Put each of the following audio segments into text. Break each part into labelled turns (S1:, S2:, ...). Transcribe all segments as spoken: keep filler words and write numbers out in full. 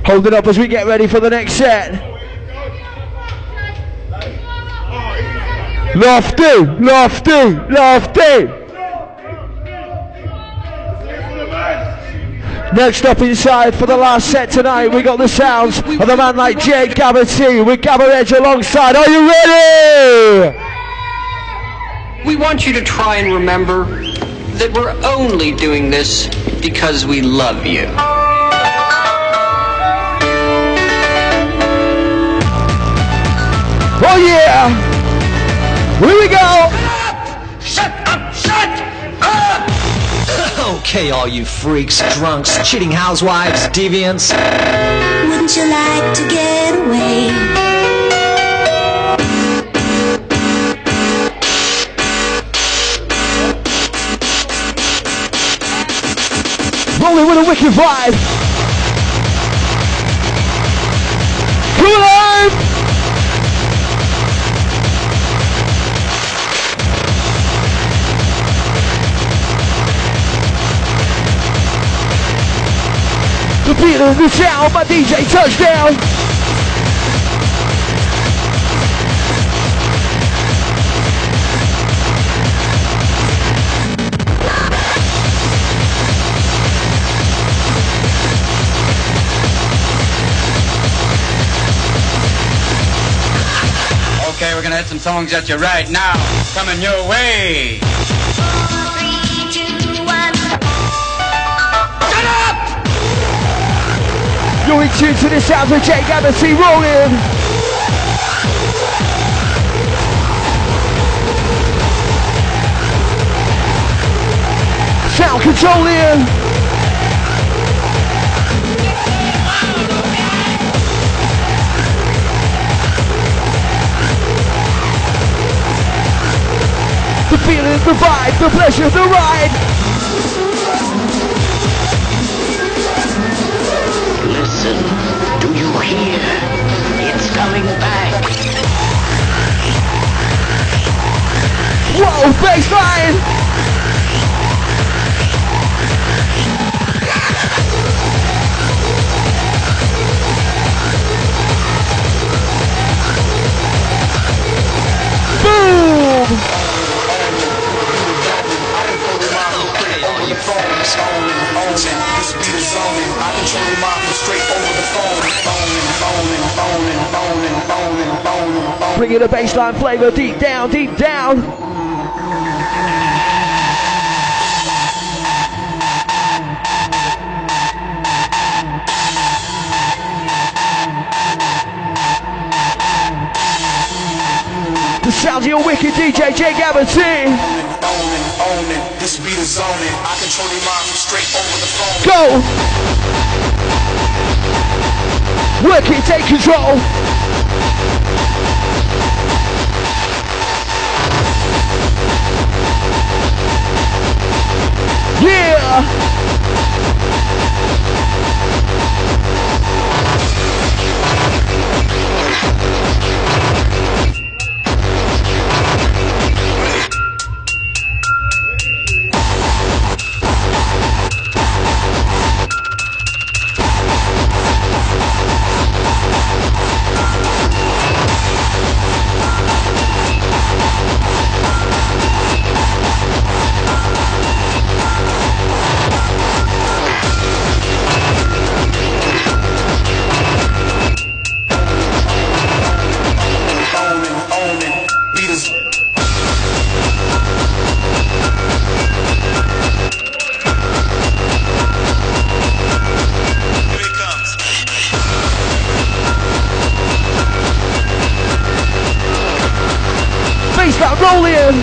S1: Hold it up as we get ready for the next set. Lofty, lofty, lofty. Next up inside for the last set tonight, we got the sounds of the man like Jay Gabber T with Gabber Edge alongside. Are you ready?
S2: We want you to try and remember that we're only doing this because we love you.
S1: Oh yeah! Here we go!
S2: Shut up! Shut up!
S3: Okay, all you freaks, drunks, cheating housewives, deviants.
S4: Wouldn't you like to get away?
S1: Rolling with a wicked vibe. Come alive! The beat of the sound, my D J touchdown.
S5: Okay, we're gonna hit some songs at you right now. Coming your way.
S4: Three, two, one.
S5: Shut up!
S1: You're in tune to the sounds of Jay Gabber T rolling. Sound controlling. The feeling, the vibe, the pleasure, the ride.
S6: Listen, do you hear? It's coming back.
S1: Whoa, baseline! Boom! Bringing the baseline flavor deep down, deep down. The sounds of your wicked D J, Jay Gabber T.
S7: This beat is on it. I control your mind straight over the phone.
S1: Go! Work it, take control. Yeah! Baseline rolling.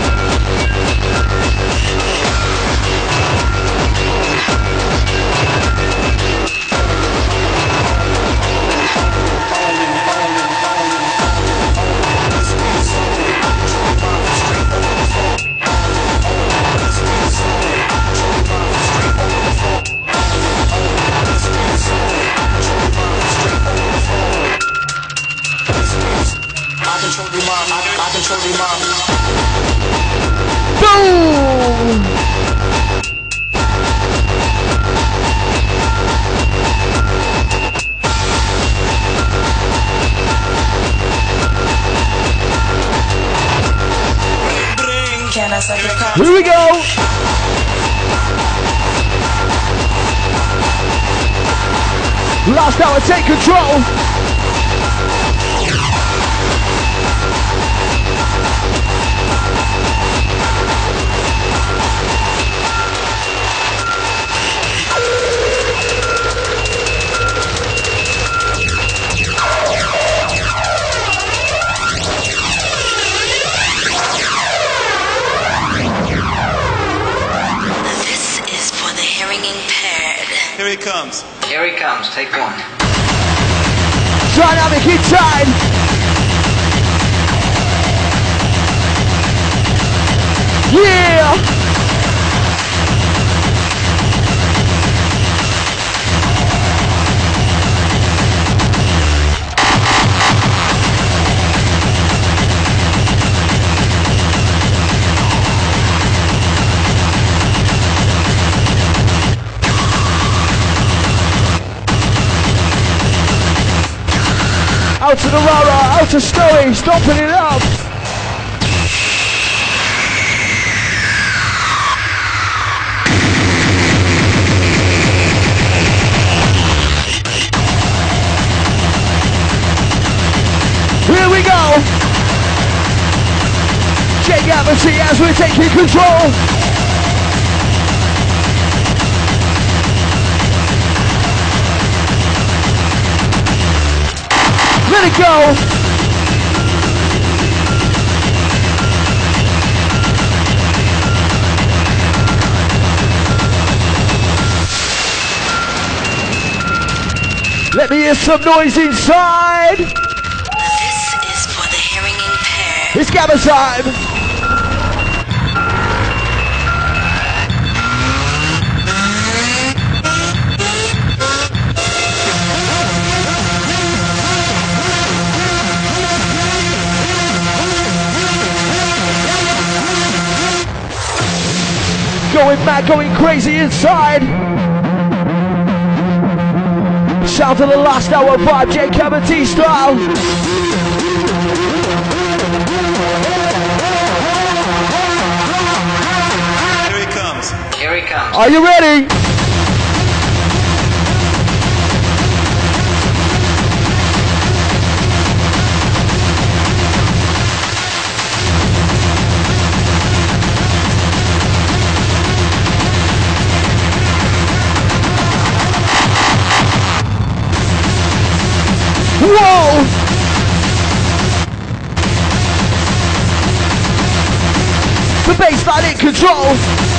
S1: Boom! Here we go. Last hour, take control.
S8: Here he comes.
S2: Here he comes. Take one.
S1: Dynamic inside. Yeah. Out to the Rara, out to Snowy, stomping it up. Here we go. J Gabber as we're taking control. Let it go! Let me hear some noise inside!
S4: This is for the hearing impaired.
S1: It's Gabber time! Going mad, going crazy inside. Sound of the last hour vibe, J Gabber T style.
S8: Here he comes.
S2: Here he comes.
S1: Are you ready? Whoa! The bassline in control.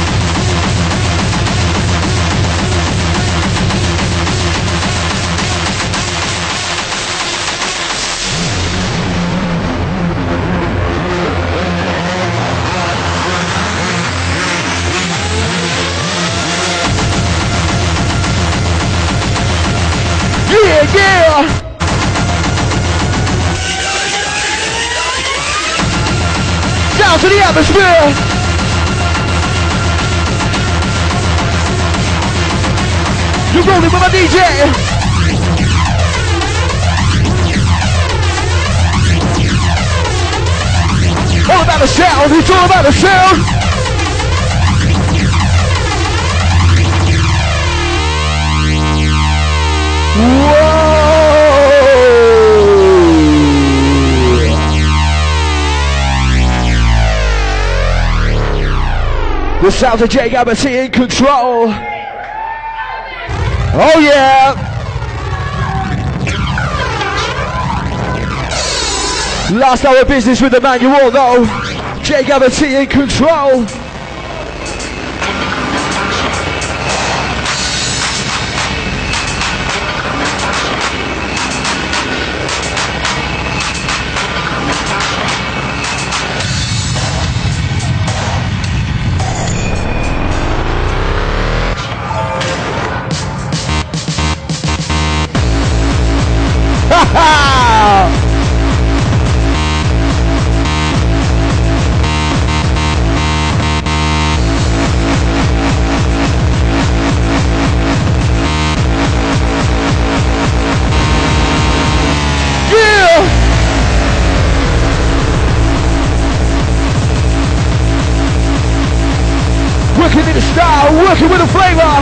S1: Yeah, yeah! Down to the atmosphere. You're rolling with my D J. All about the sound. It's all about the sound. Whoa. The sounds of J Gabber T in control. Oh yeah. Last hour of business with the man you all know. J Gabber T in control. working with the flavor.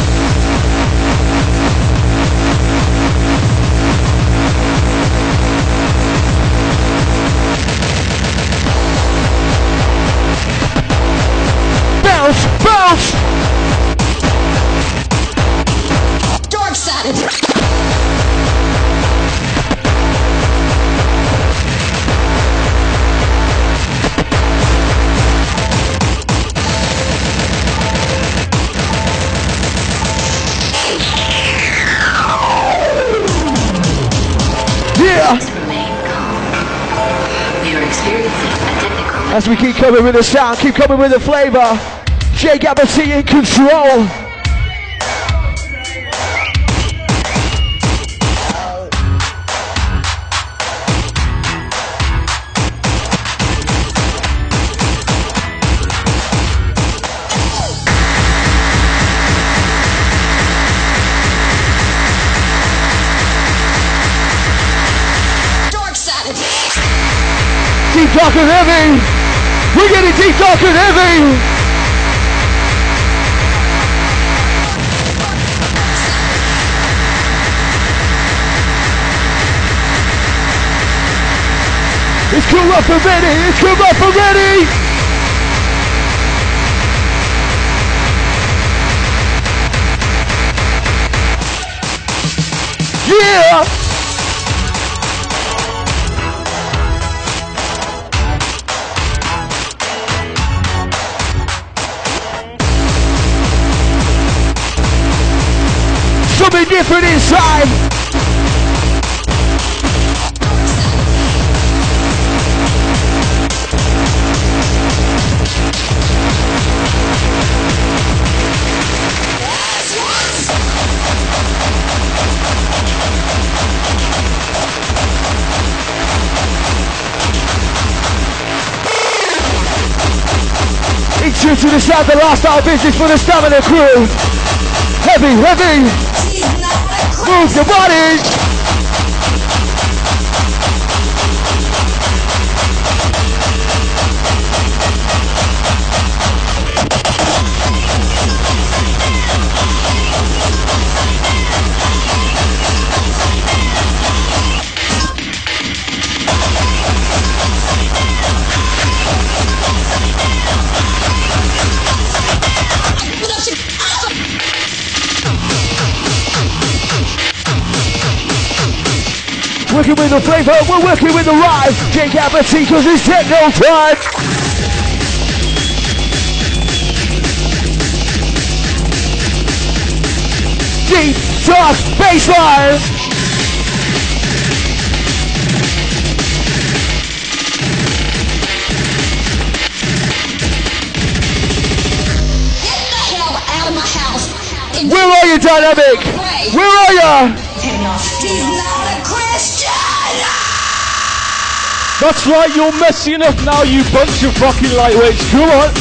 S1: Bounce, bounce.
S4: Dark sided.
S1: Yeah. As we keep coming with the sound, keep coming with the flavor. J Gabber T in control. Deep, dark and heavy. We're getting deep, dark and heavy. It's cool up and ready. It's cool up and ready. Yeah. Something different inside. Intro to the sound, the last hour business for the stamina crew. Heavy, heavy. Move your body! Working with the flavor, we're working with the rhyme. J Gabber T, cause it's techno time. Deep, dark, bassline.
S4: Get the hell out of my house. And
S1: Where are you, Dynamic? Where are you?
S4: he's not a Christian.
S1: That's right, you're messy enough now, you bunch of fucking lightweights. Come on.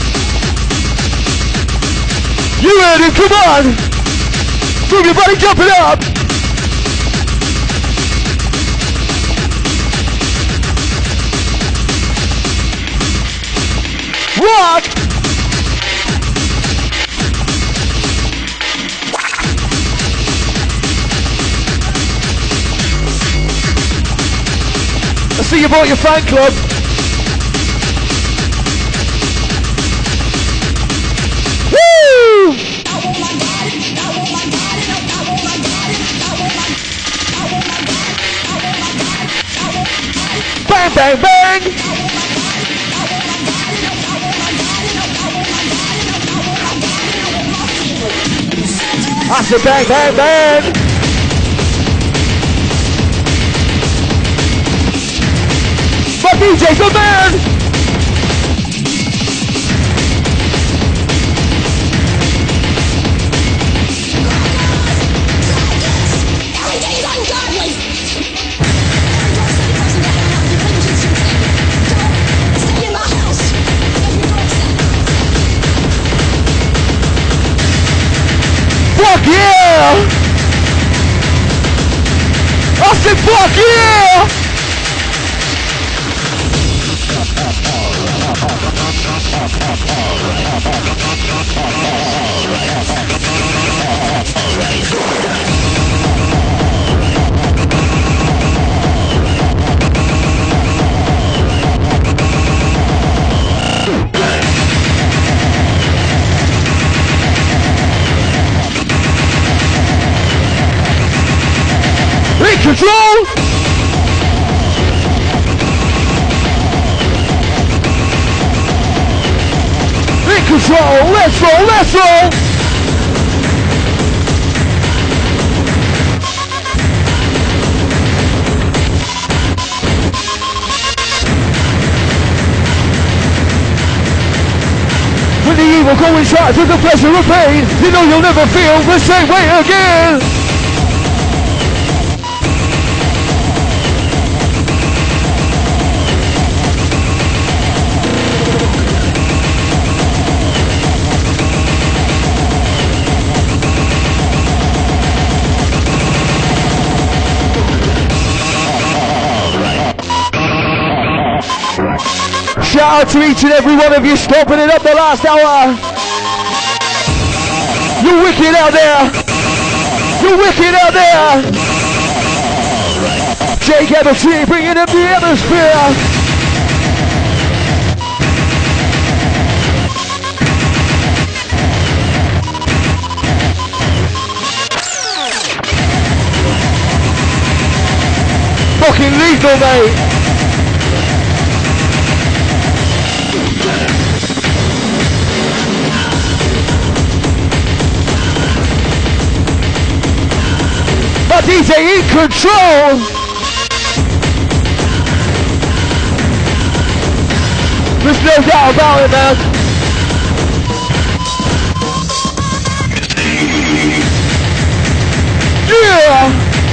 S1: You ready? Come on. Move your body, jump it up. Rock. I see you bought your fan club. Woo! Bang, bang, bang! I said bang, bang, bang! My D J, good man! Fuck yeah! I said fuck yeah! In control! In control! Let's roll! Let's roll! When the evil coincides with the pleasure of pain, you know you'll never feel the same way again. Shout out to each and every one of you stomping it up the last hour. You're wicked out there. You're wicked out there. J Gabber T bringing up the atmosphere. Fucking lethal, mate. My D J in control. There's no doubt about it, man. Yeah.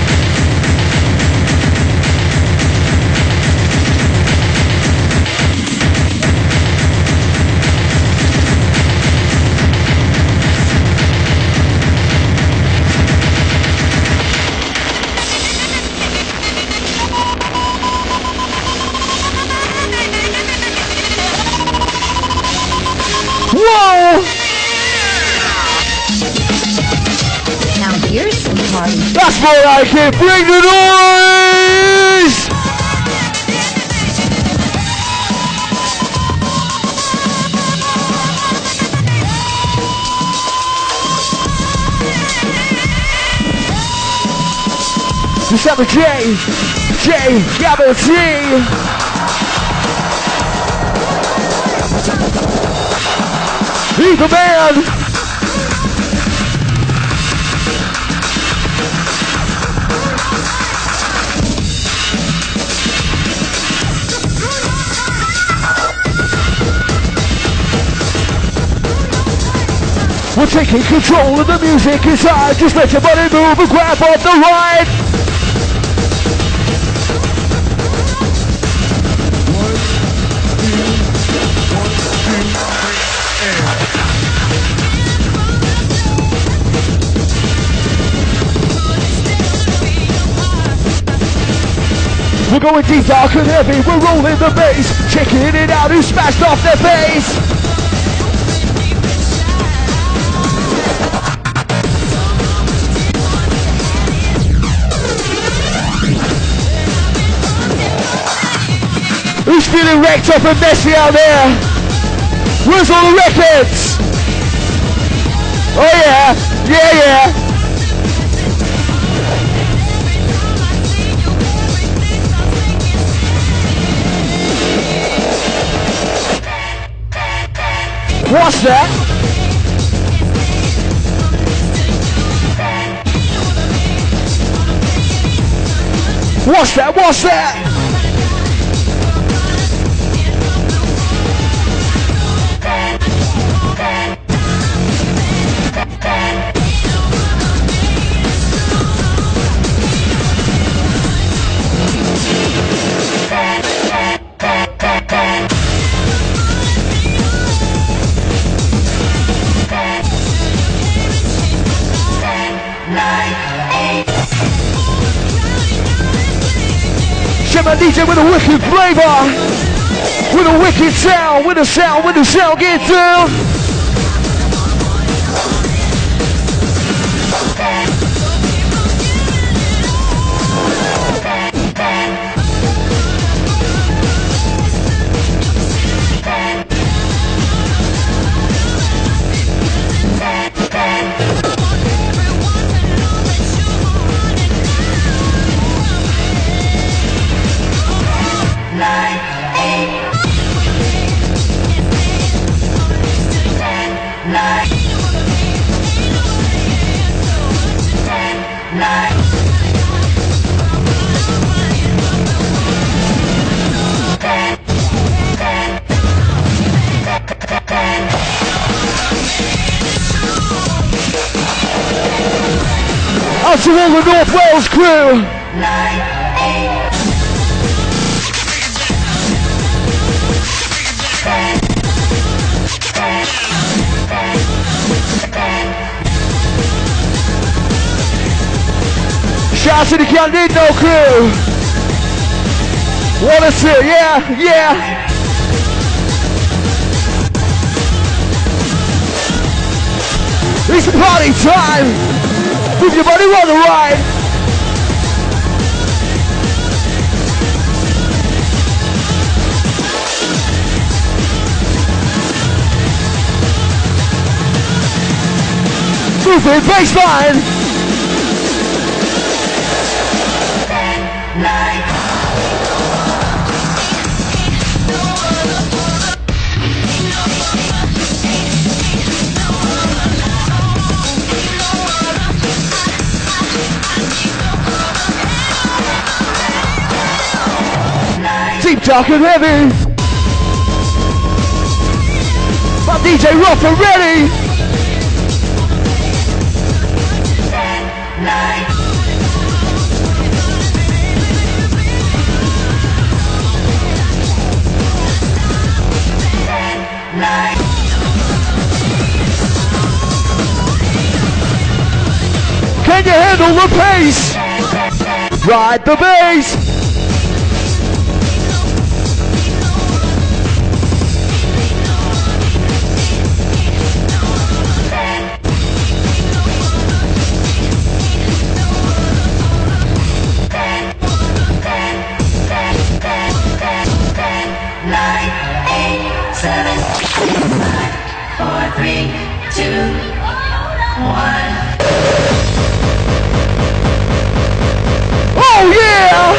S1: Whoa!
S9: Now here's some party.
S1: That's more like it. Bring the noise! December J, J Gabber T. He's the man! We're taking control of the music inside. Just let your body move and grab off the ride. We're going deep, dark and heavy, we're rolling the bass, checking it out, who smashed off their face. Who's feeling wrecked up and messy out there? Where's all the records? Oh yeah, yeah, yeah. What's that? What's that? What's that? Shit, my D J with a wicked flavor. With a wicked sound, with a sound, with a sound, get down. Out to all the North Wales crew. Nine, eight. Shout to the Candino crew. Wanna see? Yeah, yeah. It's party time. Move your body on the right. Move it, baseline. Nine. Deep, dark and heavy. My D J Rough and ready. Nine. Nine. Can you handle the pace? Ride the bass.
S10: Seven, five, four, three, two, one.
S1: Oh yeah!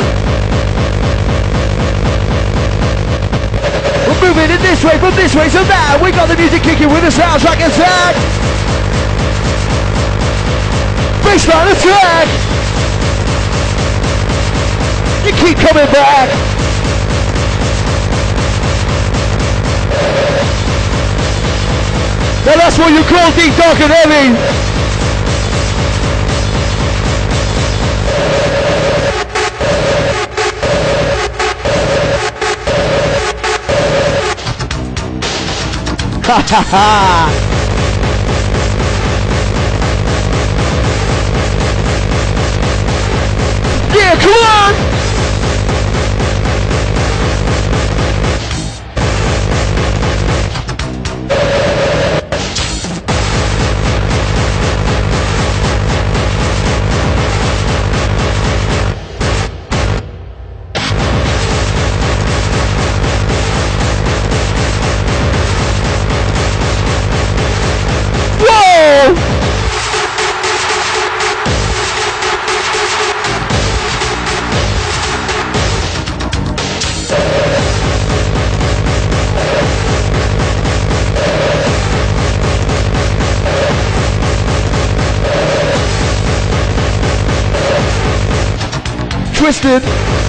S1: We're moving in this way, from this way to that. We got the music kicking with the soundtrack attack. Baseline attack. You keep coming back. Now that's what you call deep, dark and heavy. Ha ha ha. Yeah, come on. Twisted,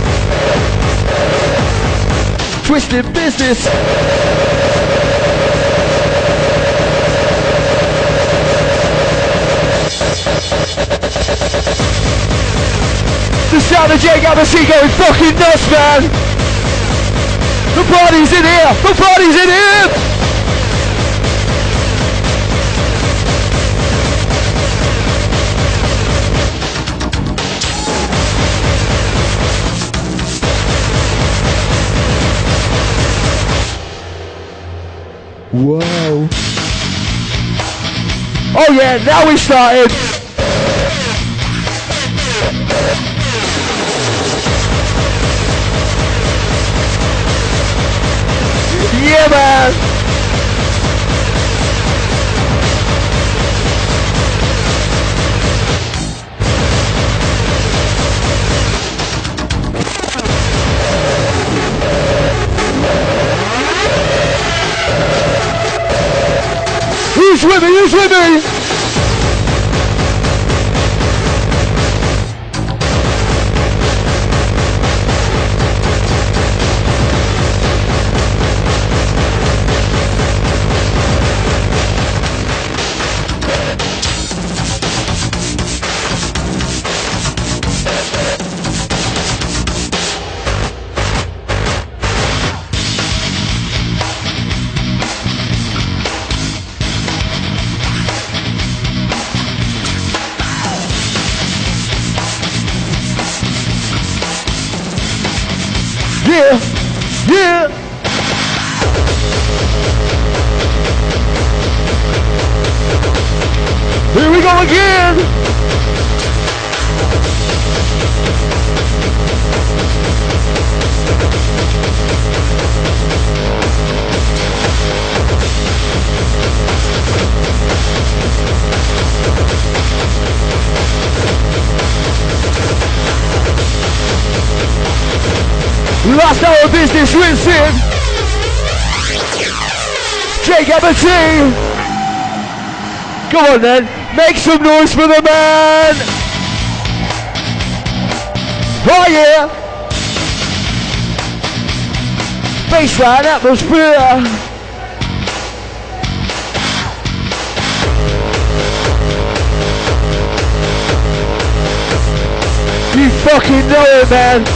S1: twisted business. The sound of J Gabber going fucking nuts, man. The party's in here. The party's in here. Whoa. Oh yeah, now we started. Yeah, man. Who's with me? Who's with me? Yeah, yeah. Here we go again. Last hour of business, rinsing. J Gabber T. Go on then, make some noise for the man. Oh yeah. Baseline atmosphere. You fucking know it, man.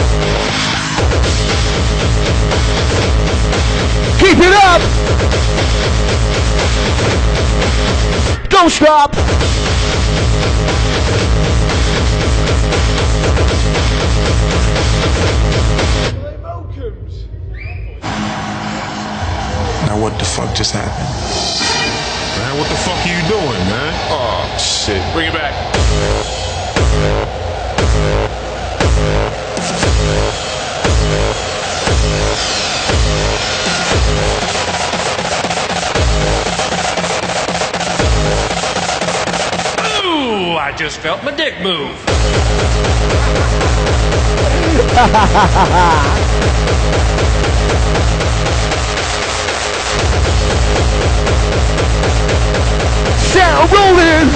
S1: Keep it up! Don't stop!
S11: Now what the fuck just happened?
S12: Man, what the fuck are you doing, man?
S11: Oh, shit. Bring it back.
S13: Ooh, I just felt my dick move.
S1: Sound rolling!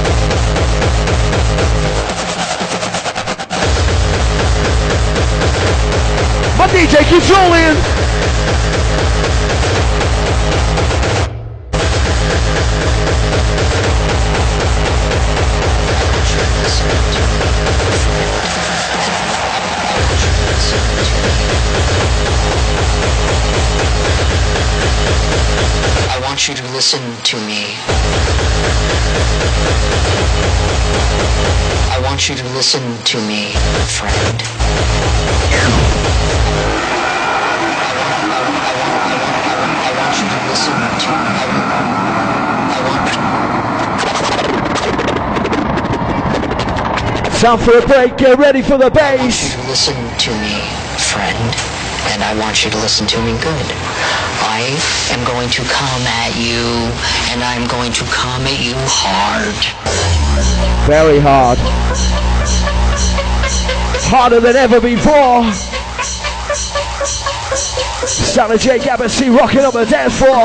S1: My D J keeps rolling!
S6: I want you to listen to me. I want you to listen to me, friend. I want you to listen to me. I want
S1: Time for a break, get ready for the bass.
S6: I want you to listen to me, friend. And I want you to listen to me good. I am going to come at you, and I'm going to come at you hard.
S1: Very hard. Harder than ever before. Sound of J Gabber C rocking up the dance floor.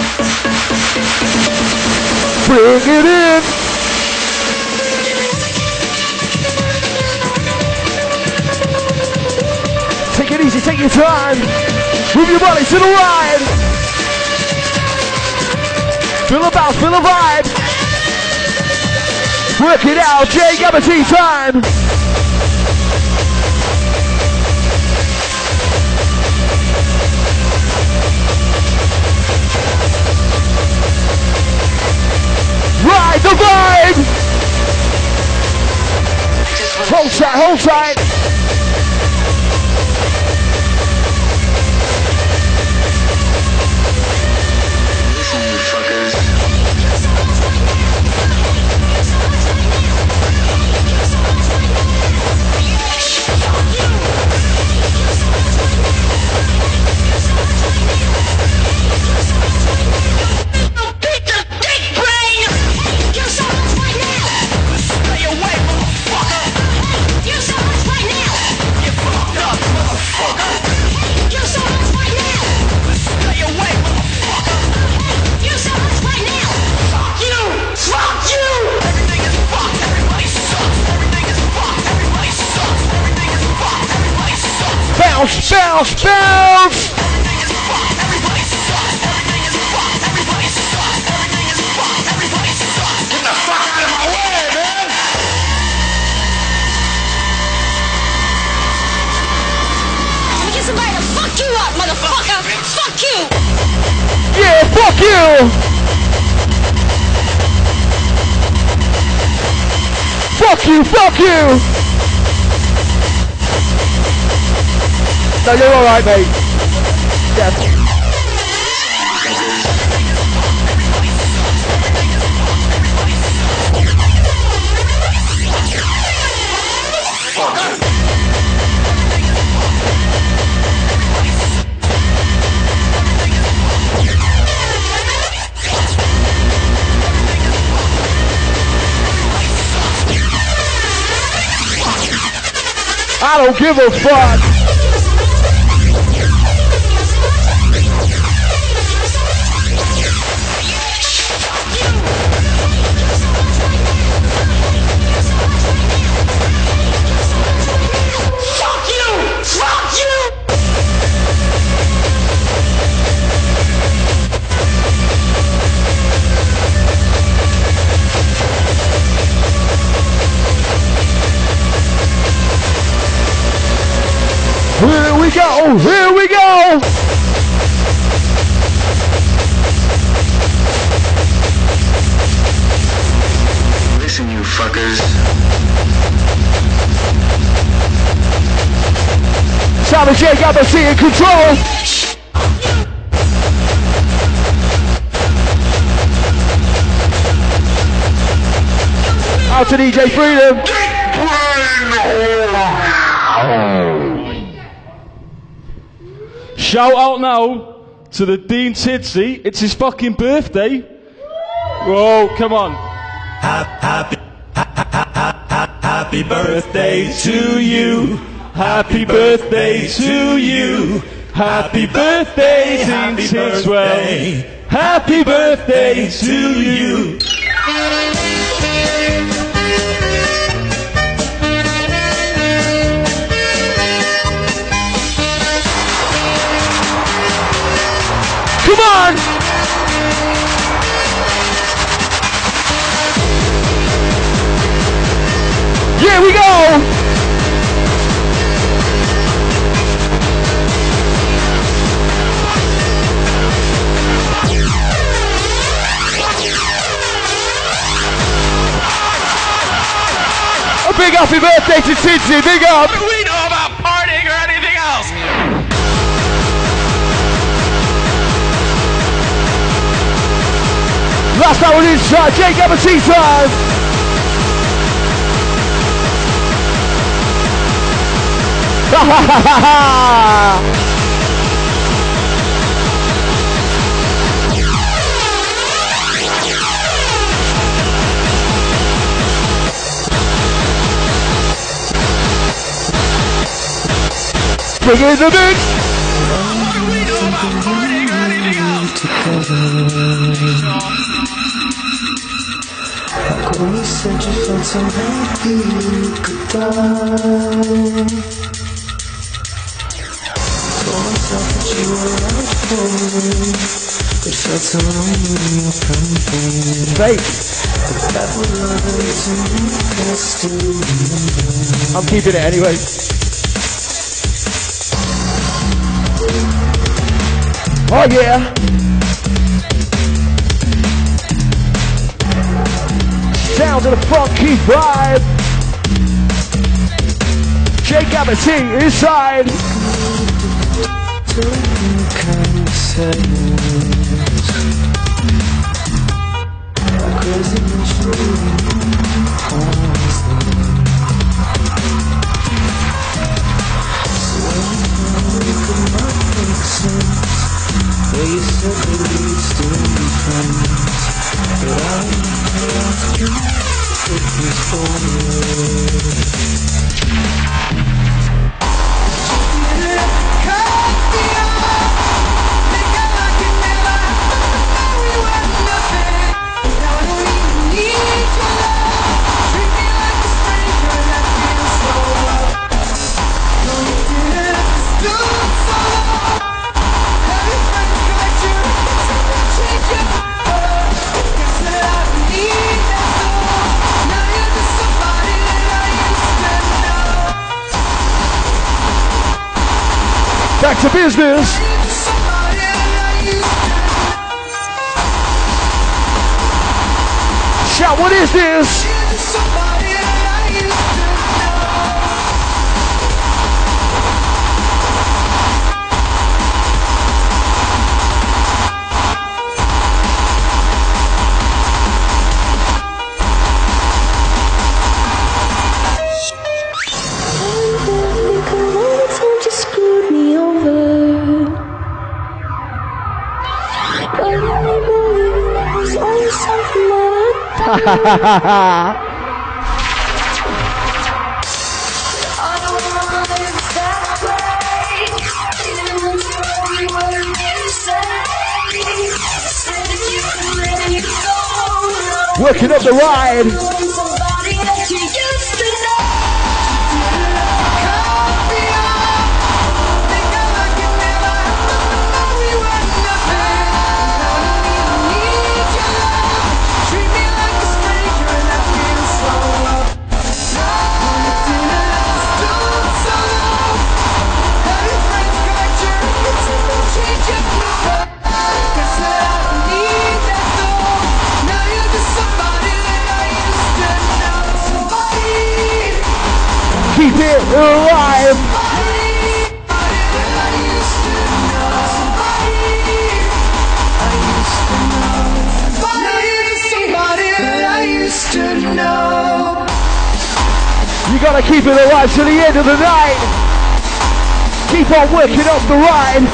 S1: Bring it in. Take it easy, take your time. Move your body to the right. Feel the bounce, feel the vibe. Work it out, J Gabber T time. Ride the vibe. Hold tight, hold tight. bounce, bounce, bounce.
S4: Fuck you up, motherfucker! Fuck you!
S1: Yeah, fuck you! Fuck you, fuck you! No, you're alright, mate. Yeah. I don't give a fuck.
S4: Fuck you! Fuck you!
S1: Here we go, here we go!
S14: Listen, you fuckers.
S1: Simon J. Gabber C in control! Out to D J Freedom!
S15: Shout out now to the Dean Tidsy. It's his fucking birthday. Whoa, come on.
S16: Happy, happy birthday to you. Happy birthday to you. Happy birthday, Dean Tidswell. Happy birthday to you.
S1: Come on! Here we go! A big happy birthday to Tidsy, big up!
S17: What do we know about partying or anything else?
S1: Last hour inside, Jake Gabber T time! Ha ha ha ha ha! Bring in the mix!
S17: What do we know about partying or anything else?
S18: Like when you said you felt so happy you could die. Told myself that you were right for me. It felt so wrong when you were perfect.
S1: Fake.
S18: But that would lie to me, I still remember.
S1: I'm keeping it anyway. Oh yeah! Sound of the funky vibe! Jake Gabber T inside!
S18: Well, you said that we'd still be friends, but I lost you, it was forward. Cut me off, make it like it never happened, we were nothing. Now I don't even need your love, treat me like a stranger, that feels so rough. No, you didn't have to
S1: back to business. Shout, what is this? Ha ha ha ha. Working up the ride. Keep it alive. You gotta keep it alive to the end of the night. Keep on working up the ride.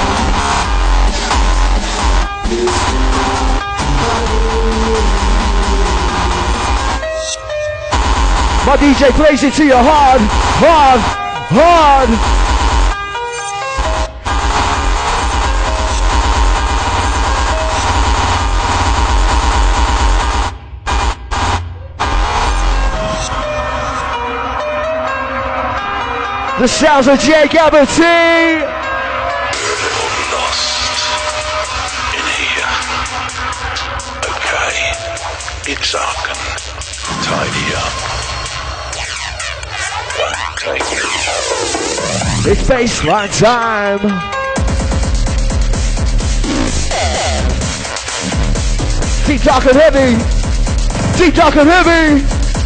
S1: My D J plays it to you hard, hard, hard. The sounds of J Gabber T.
S19: In here. Okay, it's up and tidy up.
S1: It's baseline time. Deep dark and heavy. Deep dark and heavy.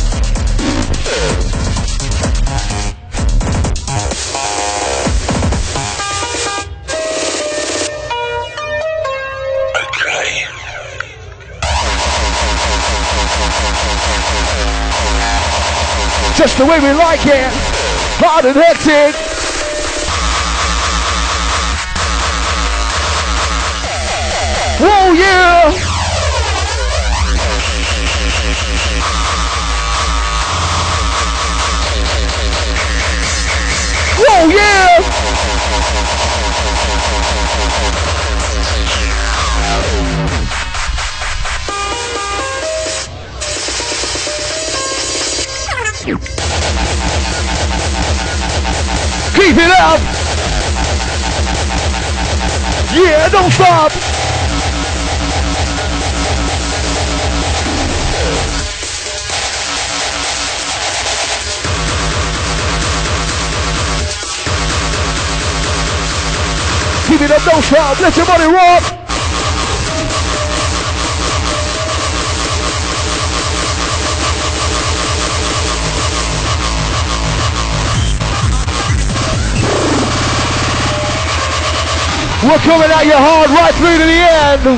S19: Okay.
S1: Just the way we like it. Hard and hectic. Whoa, yeah! Whoa, yeah! Keep it up! Yeah, don't stop! Keep it up, don't stop, let your body rock! We're coming at you hard right through to the end.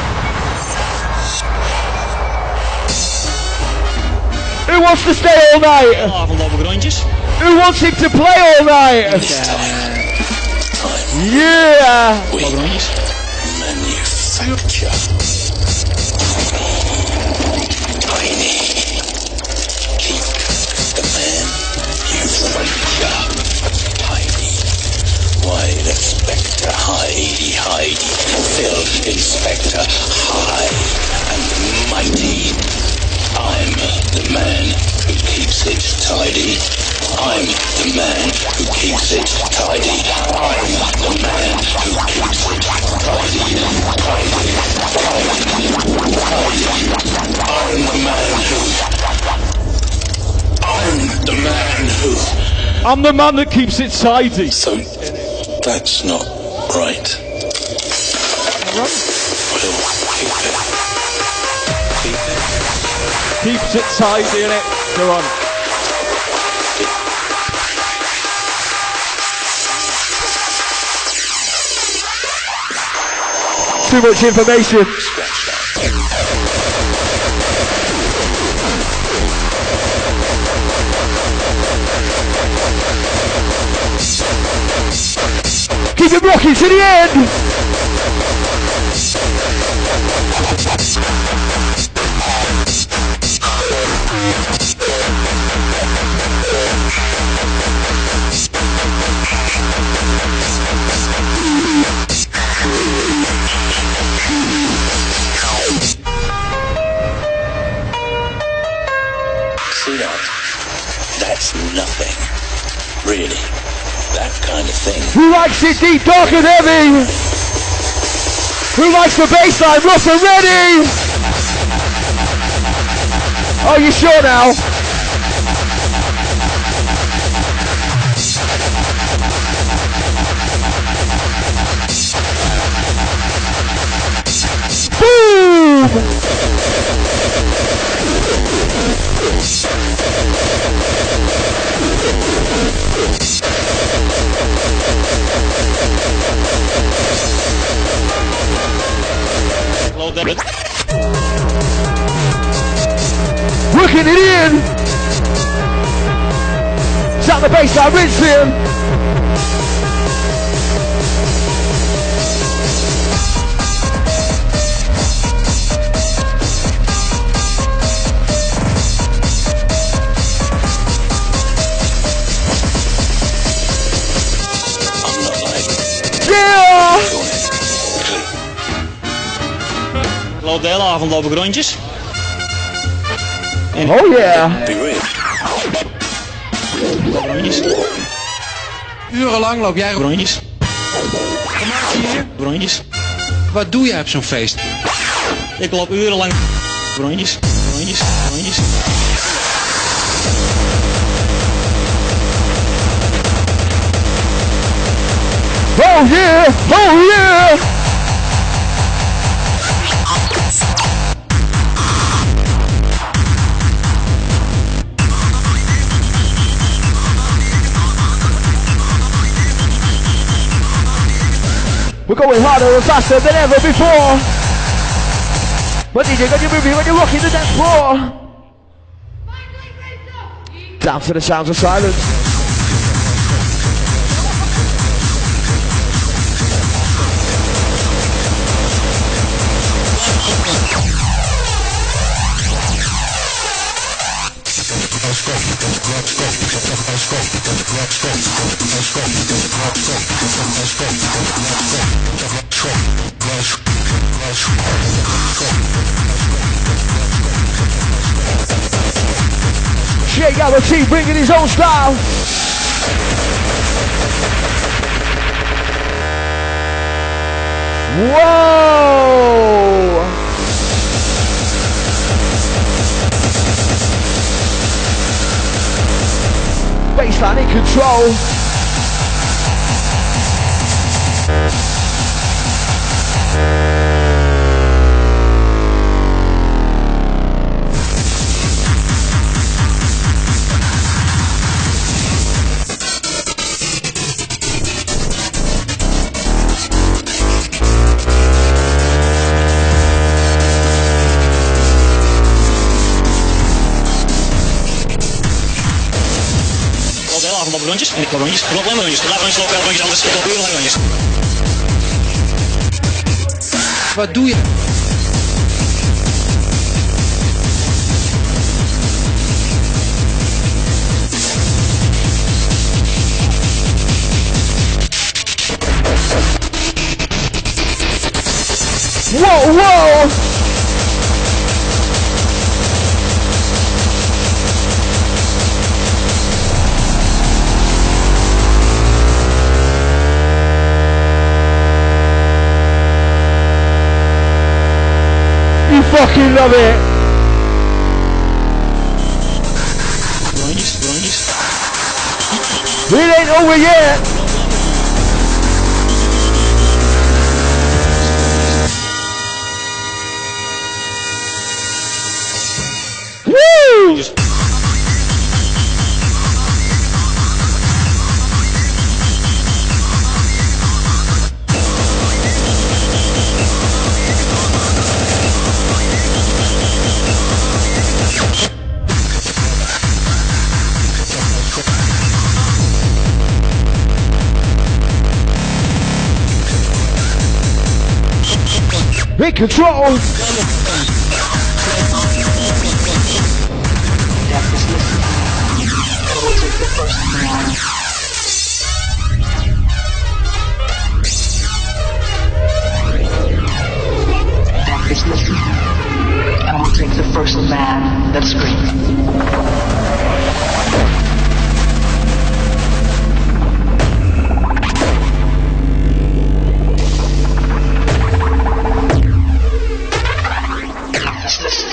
S1: Who wants to stay all night? Who wants him to play all night? Yeah.
S19: We manufacture tiny. Keep the man you feature tiny. Wide Inspector, Heidi, Heidi, Phil Inspector, high and mighty. I'm the man who keeps it tidy. I'm the man who keeps it tidy. I'm the man who keeps it tidy. Tidy, tidy, tidy. I'm the man who. I'm the man who.
S15: I'm the man that keeps it tidy.
S19: So that's not Right. Well, keep it. Keep it.
S15: Keeps it tidy, innit? Go on.
S1: Too much information. Keep it rocking to the end.
S19: See that? That's nothing. Really. That kind of thing.
S1: Who likes it deep, dark and heavy? Who likes the bass line rough and ready? Are you sure now? Boom! Working it in. Shut the bass line, rinse him.
S20: De hele avond loop ik rondjes. En
S1: oh yeah.
S20: Rondjes.
S21: Urenlang loop jij
S20: rondjes.
S21: Wat maak je hier?
S20: Rondjes.
S21: Wat doe jij op zo'n feest?
S20: Ik loop urenlang rondjes, rondjes, rondjes.
S1: Oh yeah, oh yeah. We're going harder and faster than ever before. But D J, got you moving when you're rocking the dance floor. Down to the sounds of silence. J Gabber T bringing his own style. Whoa! Baseline in control.
S20: Rondjes en ik loop rondjes, ik loop alleen maar rondjes, ik loop rondjes, loop wel rondjes, anders ik loop urenlang rondjes.
S21: Wat doe je?
S1: Whoa, whoa! Fucking love it.
S20: Rondjes, rondjes.
S1: It ain't over yet. in control.
S6: Is listen, and we'll take the first man that screams. Is listen,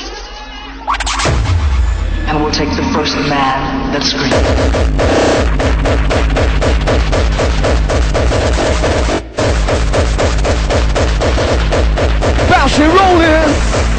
S6: and we'll take the first man that screams.
S1: Bouncing, rolling.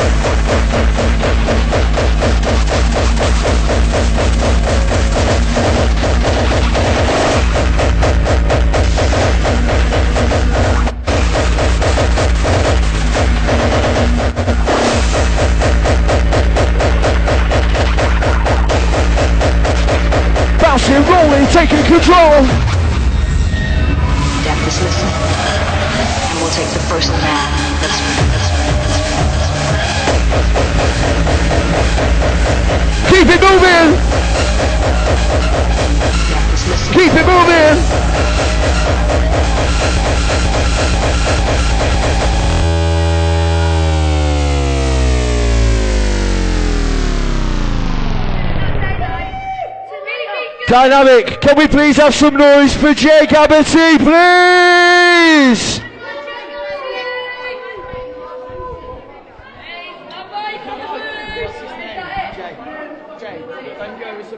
S1: Bouncing, rolling, taking control.
S6: Death is listening, and we'll take the first man that's screams.
S1: Keep it moving. Keep it moving. Dynamic, can we please have some noise for J Gabber T, please?